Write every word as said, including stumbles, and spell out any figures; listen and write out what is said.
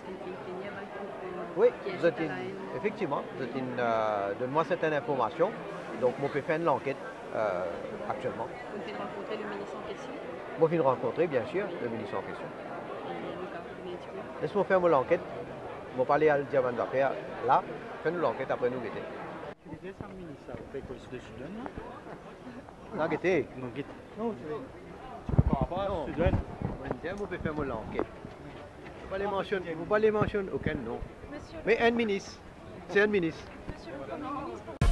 Oui, vous êtes une, effectivement, vous êtes une, euh, donne-moi certaines informations. Donc, je peux faire l'enquête euh, actuellement. Vous pouvez rencontrer le ministre en question? Je vais rencontrer, bien sûr, le ministre en question. Et laisse-moi faire mon enquête. Je vais parler à le diamant d'affaires là. Fais-nous l'enquête après nous guetter. Tu disais ça, le ministre, au fait, quoi, c'est de Sudan, là? Non, guetter. Non, guetter. Non, tu veux. Tu veux par rapport à Sudan? Je peux faire mon enquête. Vous ne pas les mentionner, vous pas les mentionner aucun nom. Monsieur Mais un ministre. C'est un ministre. Monsieur le Premier ministre.